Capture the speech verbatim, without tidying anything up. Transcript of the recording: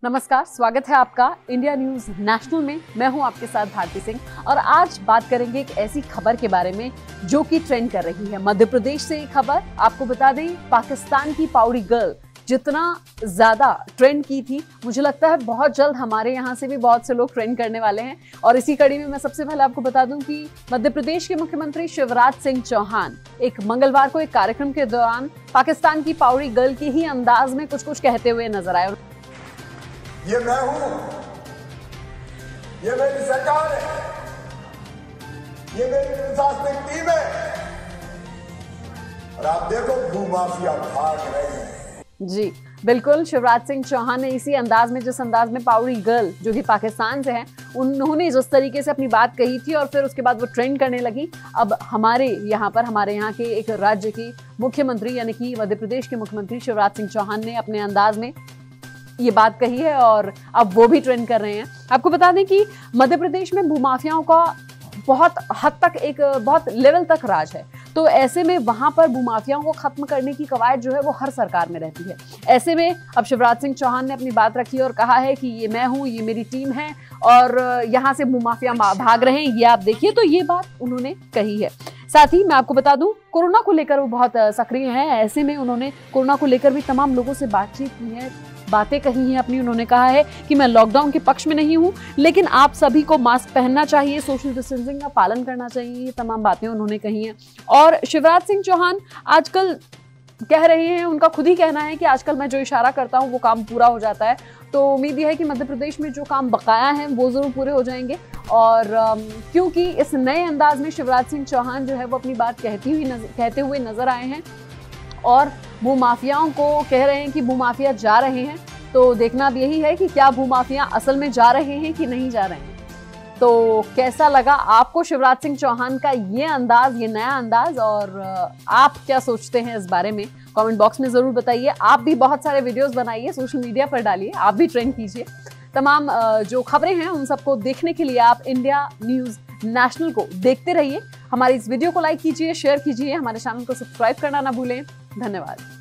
नमस्कार, स्वागत है आपका इंडिया न्यूज नेशनल में। मैं हूं आपके साथ भारती सिंह और आज बात करेंगे एक ऐसी खबर के बारे में जो कि ट्रेंड कर रही है। मध्य प्रदेश से ये खबर आपको बता दें, पाकिस्तान की पाउडी गर्ल जितना ज्यादा ट्रेंड की थी, मुझे लगता है बहुत जल्द हमारे यहाँ से भी बहुत से लोग ट्रेंड करने वाले हैं। और इसी कड़ी में मैं सबसे पहले आपको बता दूं कि मध्य प्रदेश के मुख्यमंत्री शिवराज सिंह चौहान एक मंगलवार को एक कार्यक्रम के दौरान पाकिस्तान की पाउडी गर्ल के ही अंदाज में कुछ कुछ कहते हुए नजर आए। ये मैं हूं, ये मेरी सरकार है, ये मेरी प्रशासनिक टीम है और आप देखो भूमाफिया भाग रहे हैं। जी बिल्कुल, शिवराज सिंह चौहान ने इसी अंदाज में, जिस अंदाज में पाउडी गर्ल जो कि पाकिस्तान से है, उन्होंने जिस तरीके से अपनी बात कही थी और फिर उसके बाद वो ट्रेंड करने लगी। अब हमारे यहाँ पर हमारे यहाँ के एक राज्य की मुख्यमंत्री यानी कि मध्य प्रदेश के मुख्यमंत्री शिवराज सिंह चौहान ने अपने अंदाज में ये बात कही है और अब वो भी ट्रेंड कर रहे हैं। आपको बता दें कि मध्य प्रदेश में भूमाफियाओं का बहुत हद तक, एक बहुत लेवल तक राज है। तो ऐसे में वहां पर भूमाफियाओं को खत्म करने की कवायद जो है वो हर सरकार में रहती है। ऐसे में अब शिवराज सिंह चौहान ने अपनी बात रखी और कहा है कि ये मैं हूं, ये मेरी टीम है और यहाँ से भूमाफिया भाग रहे हैं, ये आप देखिए। तो ये बात उन्होंने कही है। साथ ही मैं आपको बता दूं, कोरोना को लेकर वो बहुत सक्रिय हैं। ऐसे में उन्होंने कोरोना को लेकर भी तमाम लोगों से बातचीत की है, बातें कही हैं अपनी। उन्होंने कहा है कि मैं लॉकडाउन के पक्ष में नहीं हूं, लेकिन आप सभी को मास्क पहनना चाहिए, सोशल डिस्टेंसिंग का पालन करना चाहिए, ये तमाम बातें उन्होंने कही हैं। और शिवराज सिंह चौहान आजकल कह रहे हैं, उनका खुद ही कहना है कि आजकल मैं जो इशारा करता हूं वो काम पूरा हो जाता है। तो उम्मीद यह है कि मध्य प्रदेश में जो काम बकाया हैं वो जरूर पूरे हो जाएंगे। और क्योंकि इस नए अंदाज में शिवराज सिंह चौहान जो है वो अपनी बात कहती हुई कहते हुए नजर आए हैं और भूमाफियाओं को कह रहे हैं कि भूमाफिया जा रहे हैं। तो देखना अब यही है कि क्या भूमाफिया असल में जा रहे हैं कि नहीं जा रहे हैं। तो कैसा लगा आपको शिवराज सिंह चौहान का ये अंदाज, ये नया अंदाज, और आप क्या सोचते हैं इस बारे में कमेंट बॉक्स में जरूर बताइए। आप भी बहुत सारे वीडियोस बनाइए, सोशल मीडिया पर डालिए, आप भी ट्रेंड कीजिए। तमाम जो खबरें हैं उन सबको देखने के लिए आप इंडिया न्यूज नेशनल को देखते रहिए। हमारी इस वीडियो को लाइक कीजिए, शेयर कीजिए, हमारे चैनल को सब्सक्राइब करना ना भूलें। धन्यवाद।